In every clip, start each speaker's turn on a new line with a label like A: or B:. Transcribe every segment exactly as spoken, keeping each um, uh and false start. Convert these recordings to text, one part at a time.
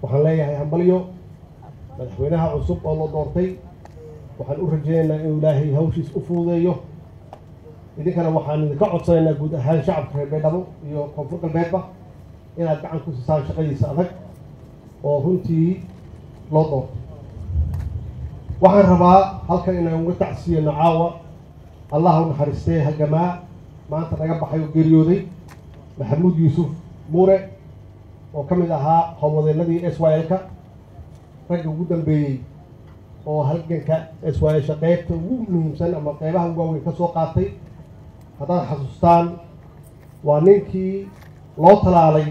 A: waxaan leeyahay hambalyo madaxweynaha cusub oo la doortay waxaan u rajaynaynaa inuu ilaahay hawshiis u fududeeyo idinkana waxaan idinka codsanaynaa guud ahaan shacabka reer Baydhabo iyo koonfur galbeedba inaad gacan ku siisaan shaqadiisa adag oo runtii loo doortay waxaan rabaa halkan inaan uga tacsiyeyno caawa allah u naxariistay halgamaa maanta naga baxay oo geeriyooday maxamuud yuusuf muure oo ka mid ahaa howlwadeenadii S Y L-ka ragga ugu dambeeyey oo halganka S Y L-sha qaybta ugu muhiimsan ama qaybaha ugu waaweyn ka soo qaatay haddaad xasuustaan waa ninkii loo talaalay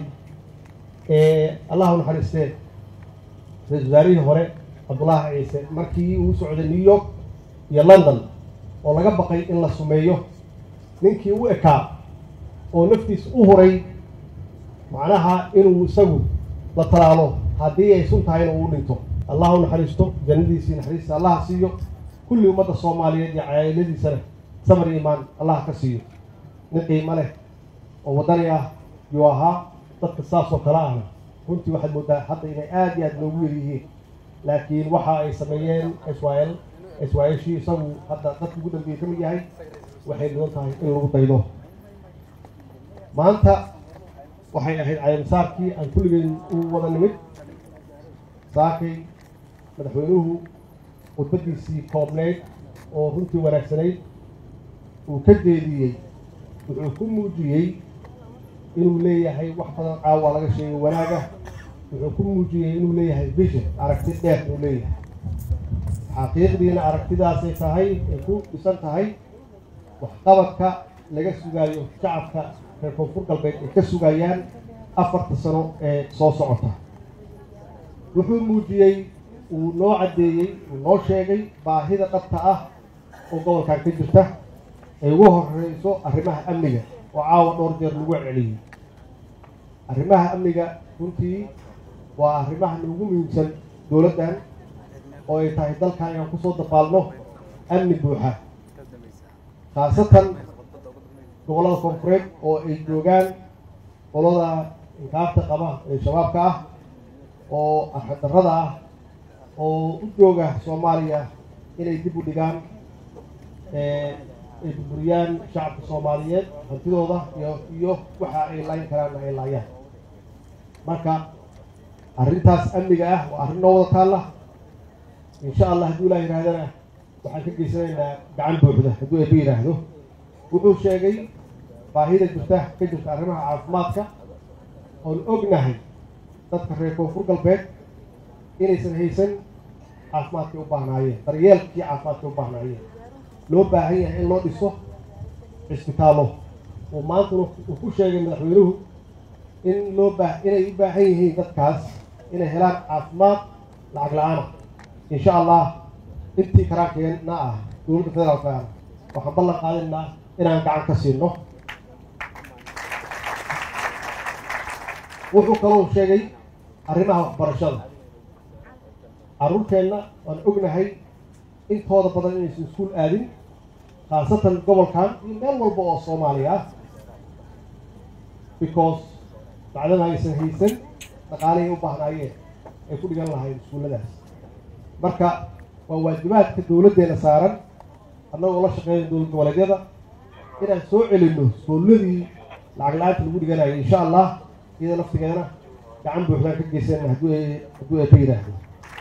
A: ee allah u naxariistay ra-iisul wasaarihii hore cabdullaahi ciise markii uu socday New York iyo London oo laga baqay in la sumeeyo ninkii u ekaa oo naftiis u huray macnaha inuu isagu la talaalo haddii ay sun tahayna uu dhinto allah u naxariisto jannadiisii naxariista allah siiyo kulli ummadda Soomaaliyeed iyo cayladiisana samir iimaan allah ka siiyo nin qiimo leh oo wadani ah yuu ahaa dadka saas oo kale ahna runtii waxaad moodaa hadda inay aad iyo aad loogu yaryihiin laakiin waxa ay sameeyeen S Y L S Y L-shii isagu hadda dadka ugu dambeeyey ka mid yahay waxay mudan tahay in lagu daydo maanta waxay ahayd caymisaarkii aan kulligeen u wada nimid saakay madaxweynuhu khudbadiisii koobneyd oo runtii wanaagsanayd uu ka jeediyey wuxuu ku muujiyey inuu leeyahay wax badan caawa laga sheegay wanaaga wuxuu ku muujiyey inuu leeyahay vision aragti dheer uu leeyahay xaqiiqdiina aragtidaasay tahay ay ku dhisan tahay waxqabadka laga sugaayo shacabka reer koonfur galbeed ay ka sugayaan afarta sano ee soo socota wuxuu muujiyey uu noo caddeeyey uu noo sheegay baahida dhabta ah oo gobolkan ka jirta ay ugu horreyso arrimaha amniga oo caawa dhowr jeer lagu celceliyey arrimaha amniga runtii waa arrimaha ugu muhiimsan dowladdan oo ay tahay dalkan inaan kusoo dabaalno amni buuxa khaasatan gobollada koonfureed oo ay joogaan qolada inkaarta qaba ee shabaabka ah oo arxadarrada ah oo u jooga Soomaaliya inay dib u dhigaan ay burburiyaan shacabka Soomaaliyeed hantidooda iyo iyo waxa ay layn karaan ay laayaan marka arrintaas amniga ah waa arrin noo wada taalla insha Allah hadduu ilaahay yiraahdana waxaan ka geysanaynaa gacan buuxda hadduu ay yiraahdo wuxuu sheegay baahida jirta ka jirta arrimaha caafimaadka oo ognahay dadka reer koonfur galbeed inaysan haysan caafimaadkii u baahnaayeen daryeelkii caafimaadkii u baahnaayeen loo baahan yahay in loo dhiso cisbitaallo oo maanta uu ku sheegay madaxweynuhu in loo baa inay u baahan yihiin dadkaas inay helaan caafimaad lacag la-aan insha Allah intii karaankeena ah dowladda federaalka waxaan ballan qaadaynaa inaan gacan ka siino wuxuu kaloo sheegay arrimaha waxbarashada carruurteenna waan ognahay intooda badan inaysan iskuul aadin khaasatan gobolkan iyo meel walba oo Soomaaliya ah because bacdama aysan haysan dhaqaalihii u baahnaayeen ay ku dhigan lahayn iskuulladaas marka waa waajibaadka dowladdeena saaran annagoo la shaqeeya dowlad goboleedyada inaan soo celinno iskuulladii lacag la-aanta lagu dhiganayay insha Allah iyada laftigeena gacan buuxdaan ka geysana hadduu ay hadduu ay ka yidhaahdo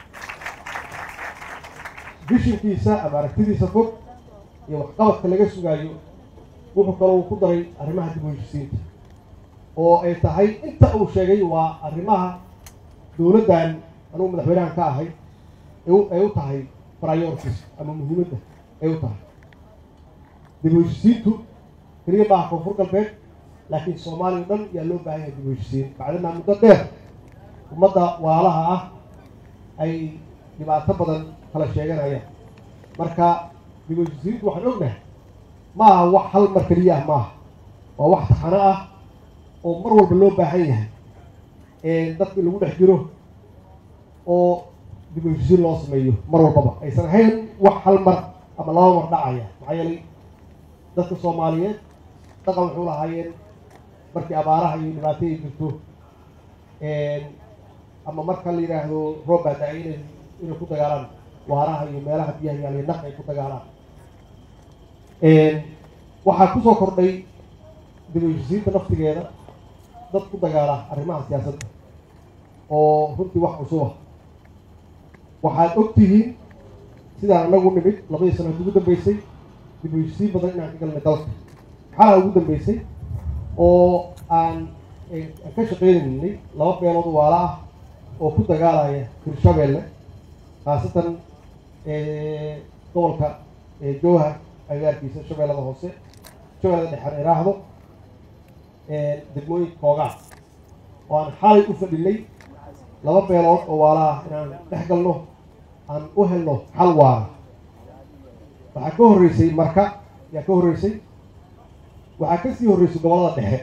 A: bishinkiisa ama aragtidiisa fog iyo waxqabadka laga sugaayo wuxuu kaloo ku daray arrimaha dib u heshiisiinta oo ay tahay inta uu sheegay waa arrimaha dowladdan anugu madaxweynahan ka ahay ay u tahay priorities ama muhiimadda ay u tahay dib u heshiisiintu keliya maaha koonfur galbeed laakiin Soomaaliya dhan yaa loo baahan yahay dib u heshiisiin bacdana muddo dheer ummadda walaalaha ah ay dhibaato badan kala sheeganayaan marka dib u heshiisiintu waxaan ognahay maaha wax hal mar keliya ah maaha waa wax taxano ah oo mar walba loo baahan yahay ee dadka lagu dhex jiro oo dib u heshiisiin loo sameeyo mar walbaba aysan ahayn wax hal mar ama laba mar dhacaya maxaa yeelay dadka Soomaaliyeed dhaqan wuxuu lahaayeen markii abaaraha iyo dhibaato ay jirto ama marka la yiraahdo roob baa da'ay inay inay ku dagaalaan waaraha iyo meelaha biyaha yaal naq ay ku dagaalaan een waxaa ku soo kordhay dib u heshiisiinta naftigeeda dad ku dagaala arrimaha siyaasadda oo runtii wax cusub ah waxaad ogtihiin sidaan anagu nimid labadii sano ugu dambeysay dib u heshiisiin badan inaan ka galnay dalka maxaa ugu dambeysay oo aan ka shaqeynaynay laba beelood waala ah oo ku dagaalaya Hirshabeelle khaasatan gobolka Jowhar agaarkiisa Shabeellada Hoose Shabeellada Dhexe iraahdo degmooyin koogaa oo aan xalay u fadhinay laba beelood oo waala ah inaan dhex galno aan u helno xal waara waxaa ka horreysay marka yaa ka horreysay waxaa ka sii horreysay gobolada dhexe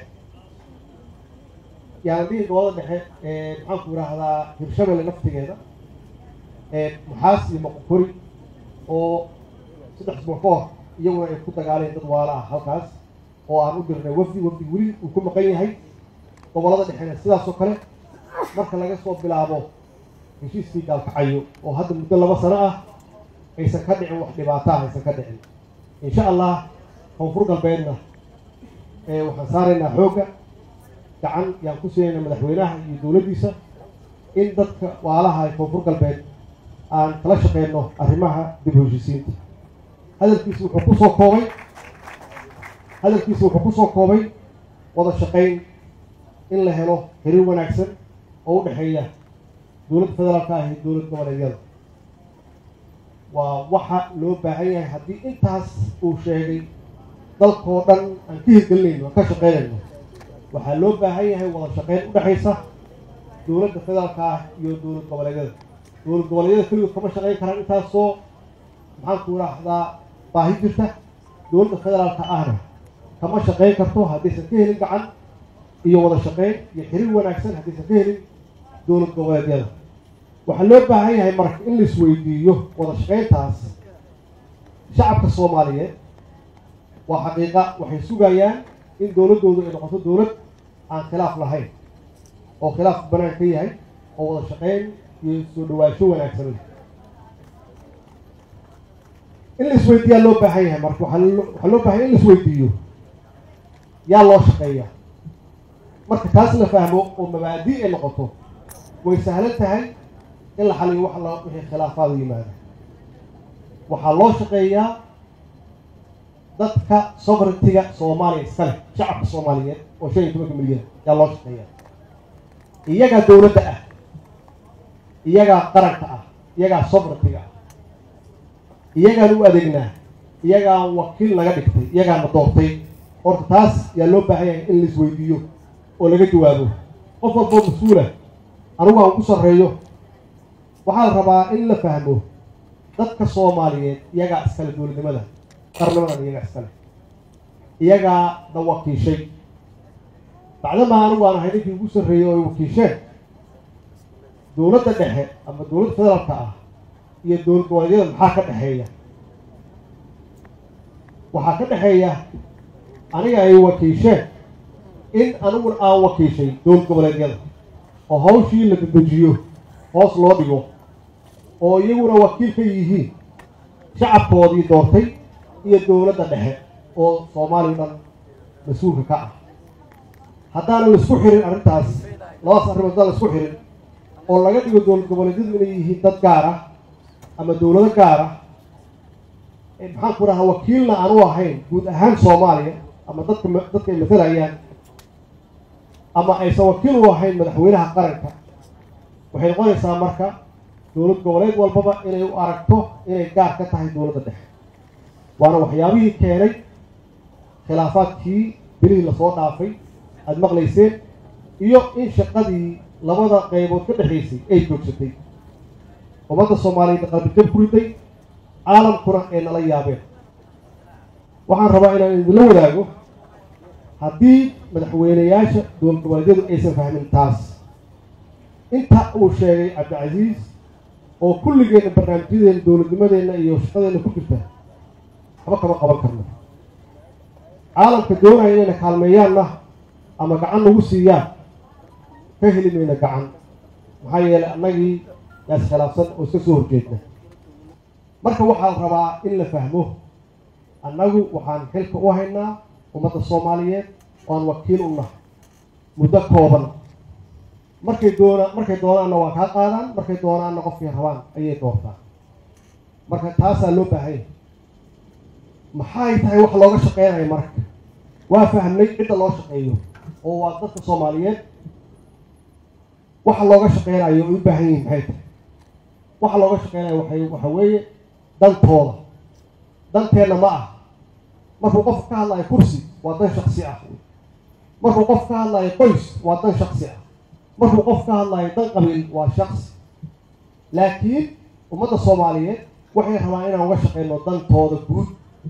A: يعني دي جوال ده محاكم راح هذا هرشبل لنفسه كذا محاسي مقبوري أو سدح سبوع يوم يكون تجاري تطوالة هالكاس أو أرود الوفد وفد ولي وكل مكان هاي طوالة ده إحنا سدح سكرة مركز لقى صوب بلعبه مشي سيد الحيو وهذا المدلل بصراحة يسكدع واحد بعتاه يسكدع إن شاء الله هم فرق بيننا وحصارنا حوجة gacan yaan ku siinayna madaxweynaha iyo dawladdiisa in dadka waalaha ay koonfur galbeed aan kala shaqeyno arrimaha dib u heshiisiinta hadalkiisu wuxuu ku soo koobay hadalkiisu wuxuu ku soo koobay wada shaqeyn in la helo xiriir wanaagsan oo u dhexeeya dawladda federaalka ah iyo dawlad goboleedyada waa waxa loo baahan yahay haddii intaas uu sheegay dalkoo dhan aan ka hirgelinayno ka shaqeynayno waxaa loo baahan yahay wada shaqeyn u dhaxaysa dawladda federaalka ah iyo dawlad goboleedyada dawlad goboleedyada kaliya kama shaqeyn karaan intaasoo maxaan ku raahdaa baahi jirta dawladda federaalka ahna kama shaqeyn karto haddaysan ka helin gacan iyo wada shaqeyn iyo xiriir wanaagsan haddaysan ka helin dawlad goboleedyada waxaa loo baahan yahay marka in la isweydiiyo wada shaqeyntaas shacabka Soomaaliyeed waa xaqiiqa waxay sugayaan in dawladoodu ay noqoto dawlad aan khilaaf lahayn oo khilaaf banaan ka yahay oo wada shaqeyn iyo soo dhawaasho wanaagsan in la isweydiiyo loo baahan yahay marka waxa loo baahan in la isweydiiyo yaa loo shaqeeyaa marka taas la fahmo oo mabaadi' ay noqoto way sahlan tahay in la xaliyo wax la wixii khilaafaad yimaada waxaa loo shaqeeyaa dadka sovereignty-ga Soomaaliya iska leh shacabka Soomaaliyeed oo shan iyo toban milyan yaa loo shaqeeyaa iyaga dawladda ah iyaga qaranka ah iyaga sovereignty-ga iyaga u adeegnaa iyaga wakiil laga dhigtay iyaga ma doortay horta taas yaa loo baahan yahay in la isweydiiyo oo laga jawaabo qof walba mas'uul ah anigu aan ku sareeyo waxaan rabaa in la fahmo dadka Soomaaliyeed iyaga iska leh dawladnimada qarnimada iyaga iska leh iyaga da wakiishay bacdama anigu aan ahay ninkii ugu sarreeyay oo wakiisheen dawladda dhexe ama dawladda federaalka ah iyo dawlad goboleedyada maxaa ka dhexeeya waxaa ka dhexeeya aniga ay wakiisheen in anigu aan wakiishay dawlad goboleedyada oo hawshii la dedejiyo hoos loo dhigo oo iyaguna wakiil ka yihiin shacabkoodii doortay iyo dawladda dhexe oo Soomaaliya dhan mas'uulka ka ah haddana la isku xirin arrintaas labadaas arrimood la isku xirin oo laga dhigo dawlad goboleedyadu inay yihiin dad gaar ah ama dawlado gaar ah ee maxaan ku rahaa wakiilna aan u ahayn guud ahaan Soomaaliya ama dadka dadka ay matalayaan ama aysan wakiil u ahayn madaxweynaha qaranka waxay noqonaysaa marka dawlad goboleed walbaba inay u aragto inay gaar ka tahay dawladda dhexe waana waxyaabihii keenay khilaafaadkii bilihii lasoo dhaafay aad maqlayseen iyo in shaqadii labada qaybood ka dhexaysay ay joogsatay ummadda Soomaaliyeed qalbi jab ku riday caalamkuna ay nala yaabeen waxaan rabaa inaan idin la wadaago haddii madaxweynayaasha dawlad goboleedyadu aysan fahmin taas inta uu sheegay Cabdicasiis oo kulligeena barnaamijyadeena dawladnimadeena iyo shaqadeena ku jirta waxba kama qaban karno caalamka doonaya inayna kaalmeeyaanna ama gacan nagu siiyaan ka heli mayna gacan maxaa yeelay annagii yaas khilaafsan oo iska soo horjeedna marka waxaa la rabaa in la fahmo annagu waxaan xilka u haynaa ummadda soomaaliyeed oo aan wakiil u nahay muddo kooban markay doona markay doonaanna waa kaa qaadaan markay doonaanna qofkay rabaan ayay doortaan marka taasaa loo baahanya maxay tahay wax looga shaqeynayo marka waa fahmnay cidda loo shaqeeyo oo waa dadka soomaaliyeed waxa looga shaqeynayo ay u baahan yihiin maxay tahay waxa looga shaqeynayo waxay waxa weeye dantooda danteenna ma ah markuu qof ka hadlayo kursi waa dan shaksi ah markuu qof ka hadlayo qoys waa dan shaksi ah markuu qof ka hadlayo dan qabiil waa shaksi laakiin ummadda soomaaliyeed waxay rabaan inaan uga shaqeyno dantooda guud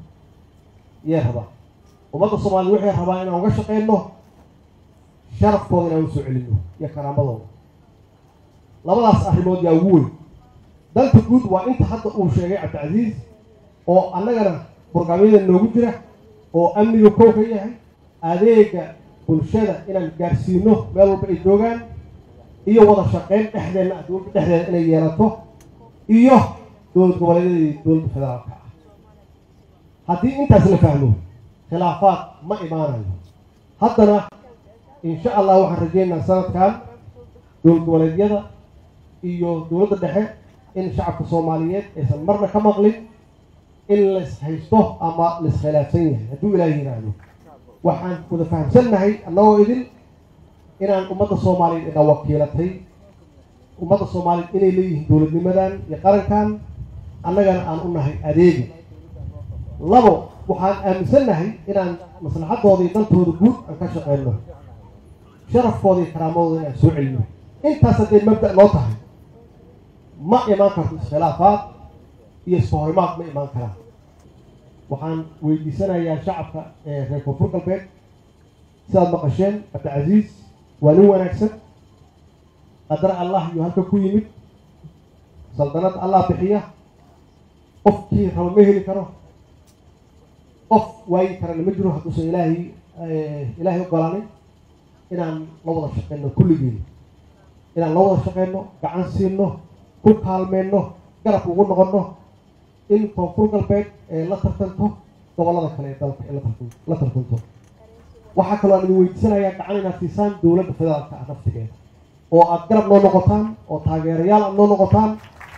A: yay rabaan ummadda soomaaliyeed waxay rabaan inaan uga shaqeyno sharafkooda inaan usoo celino iyo karaamadooda labadaas arrimood yaa ugu weyn danta guud waa inta hadda uu sheegay cabdicasiis oo annagana burgaamyada noogu jira oo amniga kow ka yahay adeega bulshada inaan gaarsiino meel walba ay joogaan iyo wada shaqeyn dhexdeenna dowladda dhexdeeda inay yeelato iyo dowlad goboleedyada iyo dowladda federaalka ah haddii intaas la fahmo khilaafaad ma imaanayo haddana insha allah waxaan rajeynayaa sanadkan dowlad goboleedyada iyo dowladda dhexe in shacabka soomaaliyeed aysan marna ka maqlin in lais haysto ama lais khilaafsan yahay hadduu ilaahi yidhaahdo waxaan wada fahamsannahay annagoo idin inaan ummadda soomaaliyeed ina wakiilatay ummadda soomaaliyeed inay leeyihiin dowladnimadan iyo qarankan annagana aan u nahay adeegi labo waxaan aaminsannahay inaan maslaxadooda iyo dantooda guud aan ka shaqeyno sharafkooda iyo karaamadooda inaan soo celino intaas hadday mabda' noo tahay ma imaan karto iskhilaafaad iyo iska horimaad ma imaan karaan waxaan weydiisanayaa shacabka ee reer koonfur galbeed sidaad maqasheen cabdicasiis waa nin wanaagsan qadar allah iyo halka ku yimid saldanad allah bixiya qofkii raba ma heli karo qof waayi karana ma jiro hadduusan ilaahay ilaahay ogolaanin inaan la wada shaqeyno kulligeena inaan la wada shaqeyno gacan siino ku kaalmeyno garab ugu noqono in koonfur galbeed ee la tartanto gobollada kale ee dalka ee la tartanto waxaa kaloo aan idin weydiisanayaa gacan inaad siisaan dowladda federaalka ah naftigeeda oo aad garab noo noqotaan oo taageerayaal aad noo noqotaan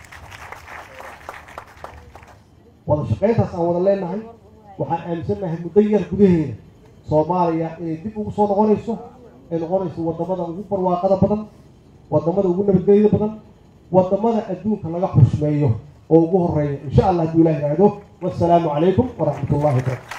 A: wada shaqeyntaas aan wada leenahay waxaan aaminsannahay muddo yar gudaheeda soomaaliya inay dib ugu soo noqonayso ay noqonayso wadamada ugu barwaaqada badan wadamada ugu nabadgelyada badan wadamada adduunka laga xushmeeyo oo ugu horeeya insha allah hadduu ilaah yidhaahdo wassalaamu calaykum waraxmat ullahi wabarakatu